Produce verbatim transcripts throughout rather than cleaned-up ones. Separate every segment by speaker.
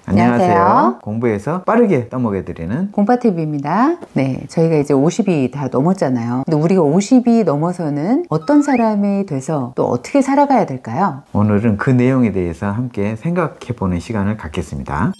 Speaker 1: 안녕하세요.
Speaker 2: 안녕하세요.
Speaker 1: 공부해서 빠르게 떠먹여드리는
Speaker 2: 공파티비입니다. 네, 저희가 이제 오십이 다 넘었잖아요. 근데 우리가 오십이 넘어서는 어떤 사람이 돼서 또 어떻게 살아가야 될까요?
Speaker 1: 오늘은 그 내용에 대해서 함께 생각해보는 시간을 갖겠습니다.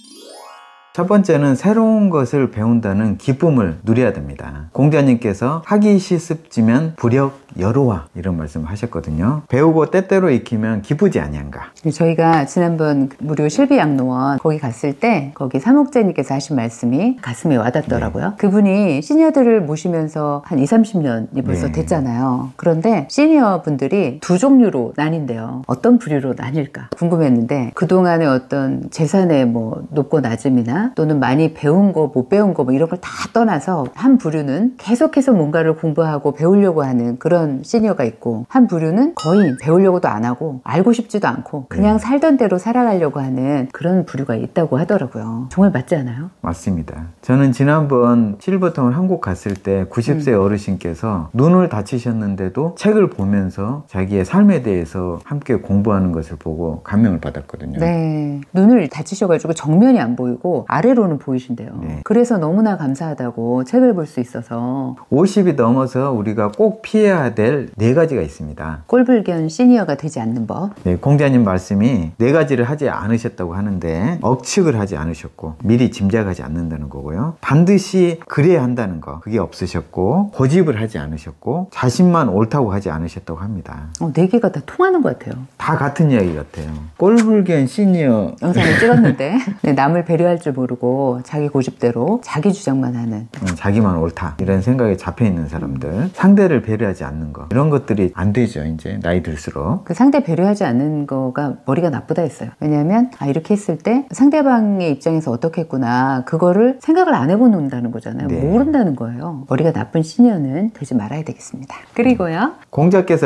Speaker 1: 첫 번째는 새로운 것을 배운다는 기쁨을 누려야 됩니다. 공자님께서 하기 실습지면 부력 여로와 이런 말씀을 하셨거든요. 배우고 때때로 익히면 기쁘지 아니한가.
Speaker 2: 저희가 지난번 무료 실비양로원 거기 갔을 때 거기 사목자님께서 하신 말씀이 가슴에 와닿더라고요. 네. 그분이 시니어들을 모시면서 한 이삼십 년이 벌써 네. 됐잖아요. 그런데 시니어 분들이 두 종류로 나뉜대요. 어떤 부류로 나뉠까 궁금했는데 그동안의 어떤 재산의 뭐 높고 낮음이나 또는 많이 배운 거 못 배운 거 뭐 이런 걸 다 떠나서 한 부류는 계속해서 뭔가를 공부하고 배우려고 하는 그런 시니어가 있고, 한 부류는 거의 배우려고도 안 하고 알고 싶지도 않고 그냥 네. 살던 대로 살아가려고 하는 그런 부류가 있다고 하더라고요. 정말 맞지 않아요?
Speaker 1: 맞습니다. 저는 지난번 실버타운 한국 갔을 때 구십 세 음. 어르신께서 눈을 다치셨는데도 책을 보면서 자기의 삶에 대해서 함께 공부하는 것을 보고 감명을 받았거든요.
Speaker 2: 네, 눈을 다치셔가지고 정면이 안 보이고 아래로는 보이신대요. 네. 그래서 너무나 감사하다고 책을 볼 수 있어서.
Speaker 1: 오십이 넘어서 우리가 꼭 피해야 될 네 가지가 있습니다.
Speaker 2: 꼴불견 시니어가 되지 않는 법.
Speaker 1: 네, 공자님 말씀이 네 가지를 하지 않으셨다고 하는데 억측을 하지 않으셨고 미리 짐작하지 않는다는 거고요. 반드시 그래야 한다는 거 그게 없으셨고, 고집을 하지 않으셨고, 자신만 옳다고 하지 않으셨다고 합니다.
Speaker 2: 어, 네 개가 다 통하는 것 같아요.
Speaker 1: 다 같은 이야기 같아요. 꼴불견 시니어
Speaker 2: 영상을 찍었는데 네, 남을 배려할 줄 모르고 자기 고집대로 자기 주장만 하는,
Speaker 1: 자기만 옳다 이런 생각에 잡혀 있는 사람들, 상대를 배려하지 않는 거, 이런 것들이 안 되죠. 이제 나이 들수록
Speaker 2: 그 상대 배려하지 않는 거가 머리가 나쁘다 했어요. 왜냐하면 아, 이렇게 했을 때 상대방의 입장에서 어떻게 했구나 그거를 생각을 안 해보는다는 거잖아요. 네. 모른다는 거예요. 머리가 나쁜 시니어는 되지 말아야 되겠습니다. 그리고요,
Speaker 1: 공자께서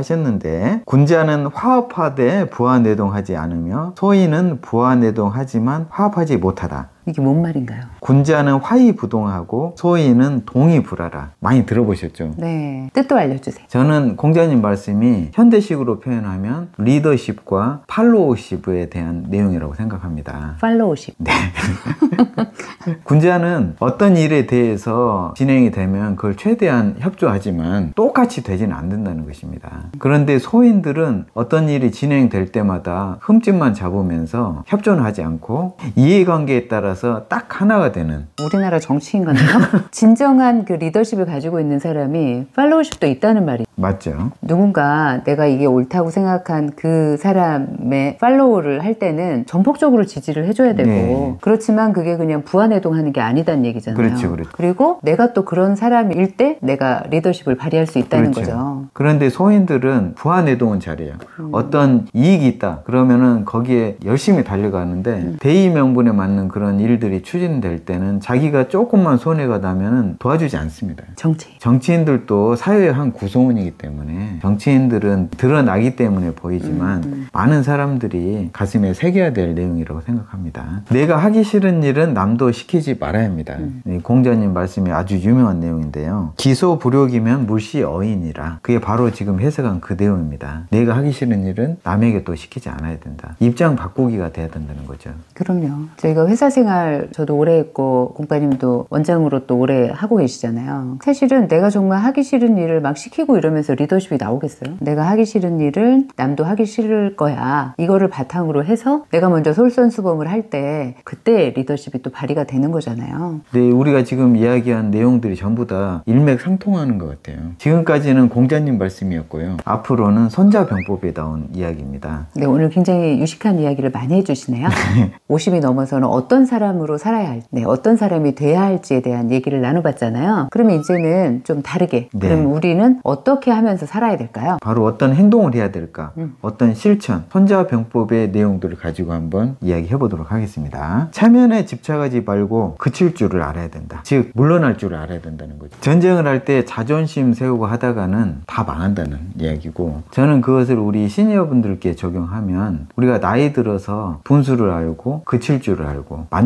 Speaker 1: 말씀하셨는데 군자는 화합하되 부하내동하지 않으며 소인은 부하내동하지만 화합하지 못하다.
Speaker 2: 이게 뭔 말인가요?
Speaker 1: 군자는 화의부동하고 소인은 동의불하라. 많이 들어보셨죠?
Speaker 2: 네, 뜻도 알려주세요.
Speaker 1: 저는 공자님 말씀이 현대식으로 표현하면 리더십과 팔로우십에 대한 내용이라고 생각합니다.
Speaker 2: 팔로우십.
Speaker 1: 네. 군자는 어떤 일에 대해서 진행이 되면 그걸 최대한 협조하지만 똑같이 되지는 않는다는 것입니다. 그런데 소인들은 어떤 일이 진행될 때마다 흠집만 잡으면서 협조는 하지 않고 이해관계에 따라서 딱 하나가 되는.
Speaker 2: 우리나라 정치인 같네요. 진정한 그 리더십을 가지고 있는 사람이 팔로우십도 있다는 말이
Speaker 1: 맞죠.
Speaker 2: 누군가 내가 이게 옳다고 생각한 그 사람의 팔로우를 할 때는 전폭적으로 지지를 해줘야 되고 네. 그렇지만 그게 그냥 부하내동하는 게 아니다는 얘기잖아요.
Speaker 1: 그렇죠, 그렇죠.
Speaker 2: 그리고 내가 또 그런 사람일 때 내가 리더십을 발휘할 수 있다는
Speaker 1: 그렇죠.
Speaker 2: 거죠.
Speaker 1: 그런데 소인들은 부하내동은 잘해요. 음. 어떤 이익이 있다 그러면은 거기에 열심히 달려가는데 음. 대의 명분에 맞는 그런 일들이 추진될 때는 자기가 조금만 손해가 나면은 도와주지 않습니다.
Speaker 2: 정치.
Speaker 1: 정치인들도 사회의 한 구성원이기 때문에 정치인들은 드러나기 때문에 보이지만 음, 음. 많은 사람들이 가슴에 새겨야 될 내용이라고 생각합니다. 내가 하기 싫은 일은 남도 시키지 말아야 합니다. 음. 공자님 말씀이 아주 유명한 내용인데요. 기소불욕이면 물시어인이라. 그게 바로 지금 해석한 그 내용입니다. 내가 하기 싫은 일은 남에게 또 시키지 않아야 된다. 입장 바꾸기가 돼야 된다는 거죠.
Speaker 2: 그럼요. 저희가 회사 생활 저도 오래 했고 공파님도 원장으로 또 오래 하고 계시잖아요. 사실은 내가 정말 하기 싫은 일을 막 시키고 이러면서 리더십이 나오겠어요? 내가 하기 싫은 일을 남도 하기 싫을 거야. 이거를 바탕으로 해서 내가 먼저 솔선수범을 할 때 그때 리더십이 또 발휘가 되는 거잖아요.
Speaker 1: 네, 우리가 지금 이야기한 내용들이 전부 다 일맥상통하는 것 같아요. 지금까지는 공자님 말씀이었고요. 앞으로는 손자병법에 나온 이야기입니다.
Speaker 2: 네, 오늘 굉장히 유식한 이야기를 많이 해주시네요. 오십이 넘어서는 어떤 사람으로 살아야 할지, 네, 어떤 사람이 돼야 할지에 대한 얘기를 나눠봤잖아요. 그러면 이제는 좀 다르게 네. 그럼 우리는 어떻게 하면서 살아야 될까요?
Speaker 1: 바로 어떤 행동을 해야 될까?
Speaker 2: 음.
Speaker 1: 어떤 실천, 손자병법의 내용들을 가지고 한번 이야기해 보도록 하겠습니다. 체면에 집착하지 말고 그칠 줄을 알아야 된다. 즉 물러날 줄을 알아야 된다는 거죠. 전쟁을 할 때 자존심 세우고 하다가는 다 망한다는 이야기고, 저는 그것을 우리 시니어분들께 적용하면 우리가 나이 들어서 분수를 알고 그칠 줄을 알고 만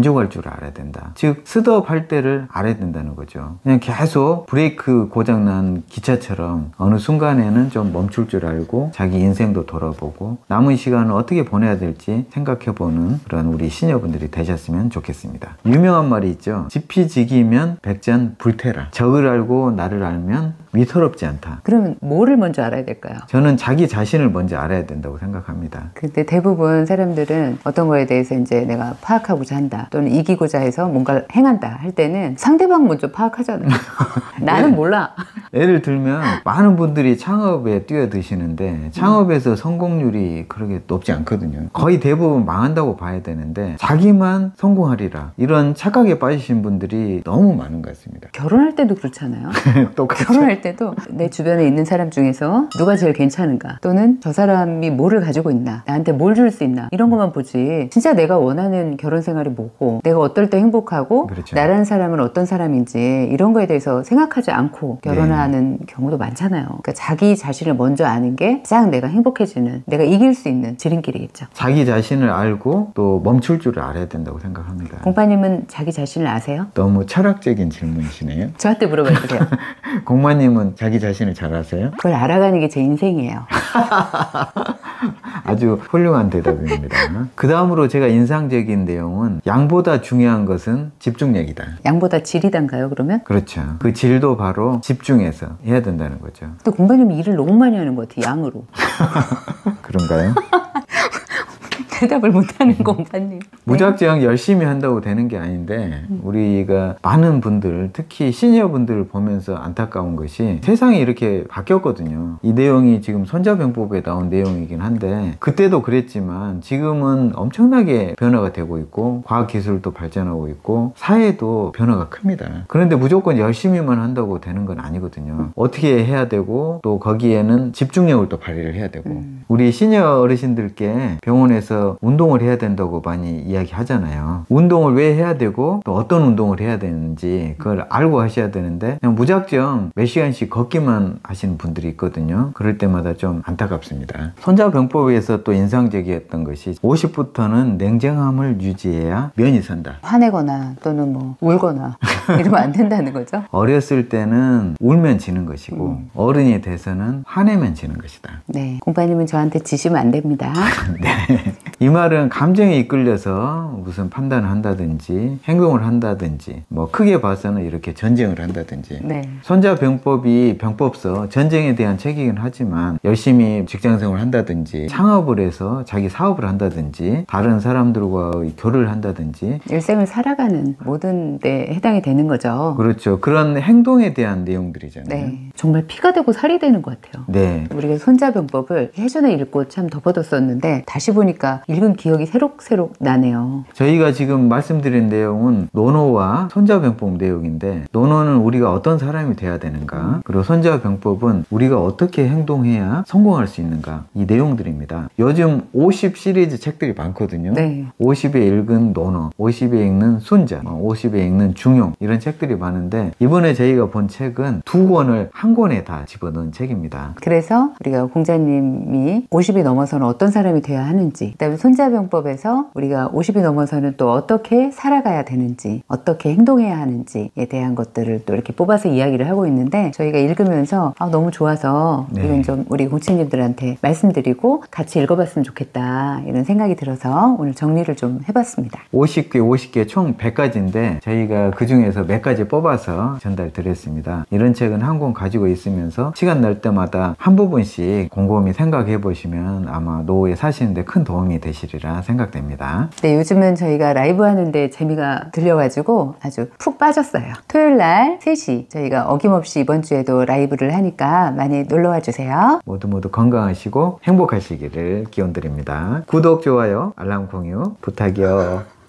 Speaker 1: 만족할 줄 알아야 된다. 즉 스톱 할 때를 알아야 된다는 거죠. 그냥 계속 브레이크 고장난 기차처럼 어느 순간에는 좀 멈출 줄 알고 자기 인생도 돌아보고 남은 시간을 어떻게 보내야 될지 생각해보는 그런 우리 시니어분들이 되셨으면 좋겠습니다. 유명한 말이 있죠. 지피지기면 백전 불태라. 적을 알고 나를 알면 위태롭지 않다.
Speaker 2: 그러면 뭐를 먼저 알아야 될까요?
Speaker 1: 저는 자기 자신을 먼저 알아야 된다고 생각합니다.
Speaker 2: 근데 대부분 사람들은 어떤 거에 대해서 이제 내가 파악하고자 한다 또는 이기고자 해서 뭔가를 행한다 할 때는 상대방 먼저 파악하잖아요. 나는 몰라.
Speaker 1: 예를 들면 많은 분들이 창업에 뛰어드시는데 창업에서 성공률이 그렇게 높지 않거든요. 거의 대부분 망한다고 봐야 되는데 자기만 성공하리라 이런 착각에 빠지신 분들이 너무 많은 것 같습니다.
Speaker 2: 결혼할 때도 그렇잖아요.
Speaker 1: 똑같죠.
Speaker 2: 결혼할 때도 내 주변에 있는 사람 중에서 누가 제일 괜찮은가 또는 저 사람이 뭐를 가지고 있나 나한테 뭘 줄 수 있나 이런 것만 보지 진짜 내가 원하는 결혼 생활이 뭐고 내가 어떨 때 행복하고
Speaker 1: 그렇죠.
Speaker 2: 나라는 사람은 어떤 사람인지 이런 거에 대해서 생각하지 않고 결혼하는 네. 경우도 많잖아요. 그러니까 자기 자신을 먼저 아는 게 가장 내가 행복해지는 내가 이길 수 있는 지름길이겠죠.
Speaker 1: 자기 자신을 알고 또 멈출 줄을 알아야 된다고 생각합니다.
Speaker 2: 공파님은 자기 자신을 아세요?
Speaker 1: 너무 철학적인 질문이시네요.
Speaker 2: 저한테 물어봐 주세요.
Speaker 1: 공마님은 자기 자신을 잘 아세요?
Speaker 2: 그걸 알아가는 게 제 인생이에요.
Speaker 1: 아주 훌륭한 대답입니다. 그 다음으로 제가 인상적인 내용은 양보다 중요한 것은 집중력이다.
Speaker 2: 양보다 질이단가요 그러면?
Speaker 1: 그렇죠. 그 질도 바로 집중해서 해야 된다는 거죠.
Speaker 2: 근데 공부님이 일을 너무 많이 하는 것 같아요. 양으로.
Speaker 1: 그런가요?
Speaker 2: 대답을 못하는 공파님.
Speaker 1: 무작정 열심히 한다고 되는 게 아닌데 우리가 많은 분들 특히 시니어 분들을 보면서 안타까운 것이 세상이 이렇게 바뀌었거든요. 이 내용이 지금 손자병법에 나온 내용이긴 한데 그때도 그랬지만 지금은 엄청나게 변화가 되고 있고 과학기술도 발전하고 있고 사회도 변화가 큽니다. 그런데 무조건 열심히만 한다고 되는 건 아니거든요. 어떻게 해야 되고 또 거기에는 집중력을 또 발휘를 해야 되고
Speaker 2: 음.
Speaker 1: 우리 시니어 어르신들께 병원에서 운동을 해야 된다고 많이 이야기 하잖아요. 운동을 왜 해야 되고 또 어떤 운동을 해야 되는지 그걸 알고 하셔야 되는데 그냥 무작정 몇 시간씩 걷기만 하시는 분들이 있거든요. 그럴 때마다 좀 안타깝습니다. 손자병법에서 또 인상적이었던 것이 오십부터는 냉정함을 유지해야 면이 선다.
Speaker 2: 화내거나 또는 뭐 울거나 이러면 안 된다는 거죠?
Speaker 1: 어렸을 때는 울면 지는 것이고 음. 어른이 돼서는 화내면 지는 것이다.
Speaker 2: 네, 공파님은 저한테 지시면 안 됩니다.
Speaker 1: 네. 이 말은 감정에 이끌려서 무슨 판단을 한다든지 행동을 한다든지 뭐 크게 봐서는 이렇게 전쟁을 한다든지
Speaker 2: 네.
Speaker 1: 손자병법이 병법서 전쟁에 대한 책이긴 하지만 열심히 직장생활을 한다든지 창업을 해서 자기 사업을 한다든지 다른 사람들과의 교류를 한다든지
Speaker 2: 일생을 살아가는 모든 데 해당이 되는 거죠.
Speaker 1: 그렇죠. 그런 행동에 대한 내용들이잖아요.
Speaker 2: 네. 정말 피가 되고 살이 되는 것 같아요.
Speaker 1: 네.
Speaker 2: 우리가 손자병법을 예전에 읽고 참 덮어뒀었는데 다시 보니까 읽은 기억이 새록새록 나네요.
Speaker 1: 저희가 지금 말씀드린 내용은 노노와 손자병법 내용인데 노노는 우리가 어떤 사람이 돼야 되는가 음. 그리고 손자병법은 우리가 어떻게 행동해야 성공할 수 있는가 이 내용들입니다. 요즘 오십 시리즈 책들이 많거든요.
Speaker 2: 네.
Speaker 1: 오십에 읽은 노노, 오십에 읽는 손자, 오십에 읽는 중용 이런 책들이 많은데 이번에 저희가 본 책은 두 권을 한 권에 다 집어넣은 책입니다.
Speaker 2: 그래서 우리가 공자님이 오십이 넘어서는 어떤 사람이 돼야 하는지 그다음에 손자병법에서 우리가 오십이 넘어서는 또 어떻게 살아가야 되는지 어떻게 행동해야 하는지에 대한 것들을 또 이렇게 뽑아서 이야기를 하고 있는데 저희가 읽으면서 아, 너무 좋아서
Speaker 1: 네.
Speaker 2: 이건 좀 우리 공채님들한테 말씀드리고 같이 읽어봤으면 좋겠다 이런 생각이 들어서 오늘 정리를 좀 해봤습니다.
Speaker 1: 오십 개 오십 개 총 백 가지인데 저희가 그 중에서 몇 가지 뽑아서 전달 드렸습니다. 이런 책은 한 권 가지고 있으면서 시간 날 때마다 한 부분씩 곰곰이 생각해 보시면 아마 노후에 사시는데 큰 도움이 되시리라 생각됩니다.
Speaker 2: 네, 요즘은 저희가 라이브 하는데 재미가 들려가지고 아주 푹 빠졌어요. 토요일 날 세 시 저희가 어김없이 이번 주에도 라이브를 하니까 많이 놀러와 주세요.
Speaker 1: 모두 모두 건강하시고 행복하시기를 기원드립니다. 구독, 좋아요, 알람 공유 부탁이요.